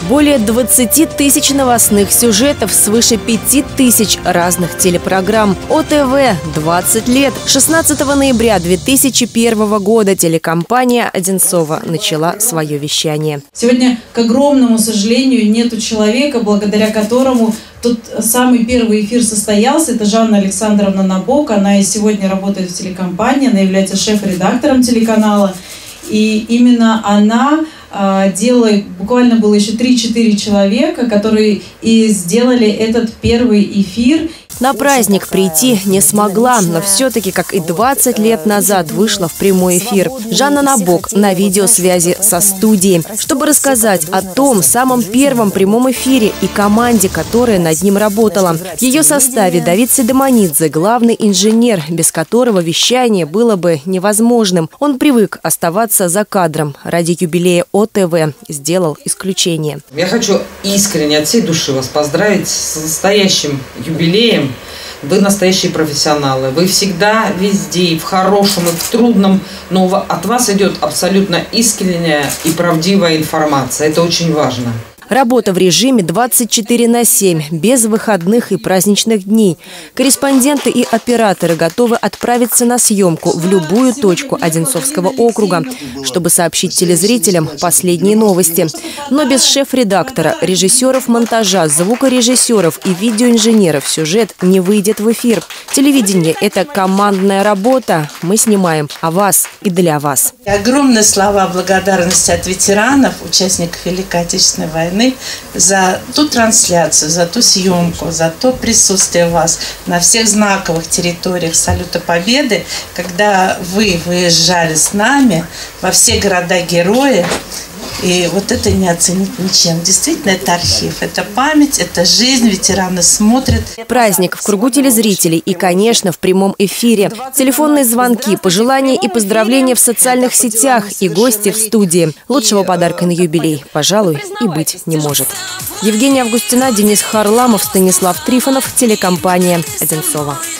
Более 20 тысяч новостных сюжетов, свыше 5000 разных телепрограмм. ОТВ 20 лет. 16 ноября 2001 года телекомпания «Одинцово» начала свое вещание. Сегодня, к огромному сожалению, нету человека, благодаря которому тот самый первый эфир состоялся. Это Жанна Александровна Набок. Она и сегодня работает в телекомпании, она является шеф-редактором телеканала. И именно она делает, буквально было еще 3-4 человека, которые и сделали этот первый эфир. На праздник прийти не смогла, но все-таки, как и 20 лет назад, вышла в прямой эфир. Жанна Набок на видеосвязи со студией, чтобы рассказать о том самом первом прямом эфире и команде, которая над ним работала. В ее составе Давид Седеманидзе, главный инженер, без которого вещание было бы невозможным. Он привык оставаться за кадром. Ради юбилея ОТВ сделал исключение. Я хочу искренне от всей души вас поздравить с настоящим юбилеем. Вы настоящие профессионалы. Вы всегда везде, и в хорошем, и в трудном, но от вас идет абсолютно искренняя и правдивая информация. Это очень важно. Работа в режиме 24/7, без выходных и праздничных дней. Корреспонденты и операторы готовы отправиться на съемку в любую точку Одинцовского округа, чтобы сообщить телезрителям последние новости. Но без шеф-редактора, режиссеров монтажа, звукорежиссеров и видеоинженеров сюжет не выйдет в эфир. Телевидение – это командная работа. Мы снимаем о вас и для вас. Огромные слова благодарности от ветеранов, участников Великой Отечественной войны, за ту трансляцию, за ту съемку, за то присутствие вас на всех знаковых территориях Салюта Победы, когда вы выезжали с нами во все города-герои. И вот это не оценить ничем. Действительно, это архив, это память, это жизнь, ветераны смотрят. Праздник в кругу телезрителей и, конечно, в прямом эфире. Телефонные звонки, пожелания и поздравления в социальных сетях и гости в студии. Лучшего подарка на юбилей, пожалуй, и быть не может. Евгения Августина, Денис Харламов, Станислав Трифонов, телекомпания «Одинцово».